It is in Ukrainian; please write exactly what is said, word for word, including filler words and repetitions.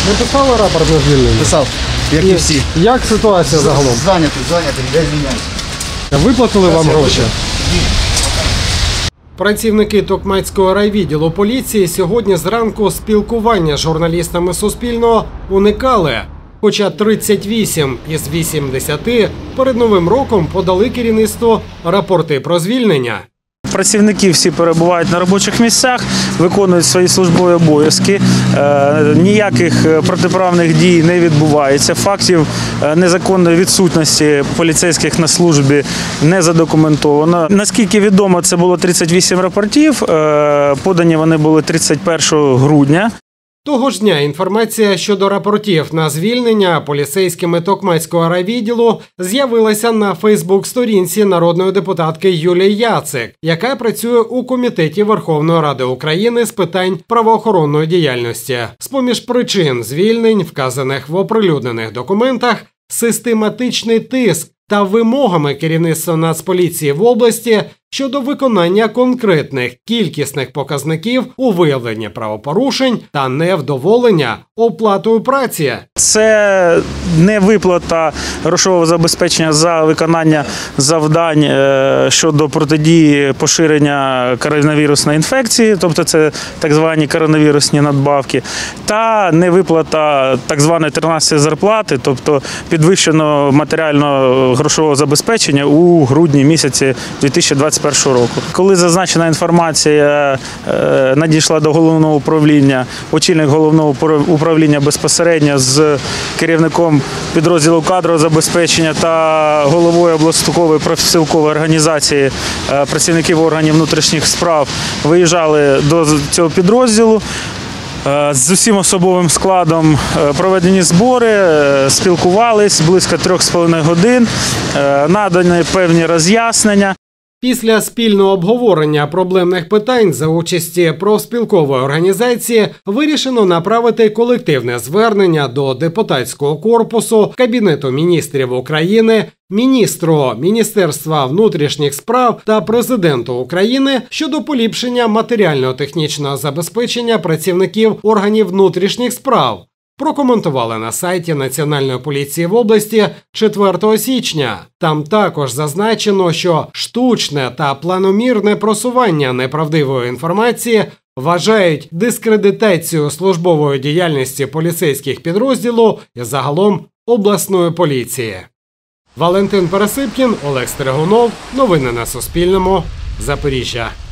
Ви писали рапорт на звільнення? Писав, як і всі. Як ситуація загалом? Зайнятий, зайнятий, я звільняюся. Виплатили вам гроші? Працівники Токмацького райвідділу поліції сьогодні зранку спілкування з журналістами Суспільного уникали. Хоча тридцять вісім із вісімдесяти перед Новим роком подали керівництву рапорти про звільнення. Працівники всі перебувають на робочих місцях, виконують свої службові обов'язки. Ніяких протиправних дій не відбувається. Фактів незаконної відсутності поліцейських на службі не задокументовано. Наскільки відомо, це було тридцять вісім рапортів, подані вони були тридцять першого грудня. Того ж дня інформація щодо рапортів на звільнення поліцейськими Токмацького райвідділу з'явилася на фейсбук-сторінці народної депутатки Юлії Яцик, яка працює у Комітеті Верховної Ради України з питань правоохоронної діяльності. З-поміж причин звільнень, вказаних в оприлюднених документах, систематичний тиск та вимогами керівництва Нацполіції в області щодо виконання конкретних кількісних показників у виявленні правопорушень та невдоволення оплатою праці. Це не виплата грошового забезпечення за виконання завдань щодо протидії поширення коронавірусної інфекції, тобто це так звані коронавірусні надбавки, та не виплата так званої тринадцятої зарплати, тобто підвищеного матеріального грошового забезпечення у грудні місяці дві тисячі двадцять першого року. Коли зазначена інформація надійшла до головного управління, очільник головного управління безпосередньо з керівником підрозділу кадрового забезпечення та головою обласної профспілкової організації працівників органів внутрішніх справ виїжджали до цього підрозділу. З усім особовим складом проведені збори, спілкувались близько трьох з половиною годин, надані певні роз'яснення. Після спільного обговорення проблемних питань за участі профспілкової організації вирішено направити колективне звернення до депутатського корпусу, Кабінету міністрів України, міністру Міністерства внутрішніх справ та Президенту України щодо поліпшення матеріально-технічного забезпечення працівників органів внутрішніх справ. Прокоментували на сайті Національної поліції в області четвертого січня. Там також зазначено, що штучне та планомірне просування неправдивої інформації вважають дискредитацію службової діяльності поліцейських підрозділу і загалом обласної поліції. Валентин Пересипкін, Олег Стригунов. Новини на Суспільному. Запоріжжя.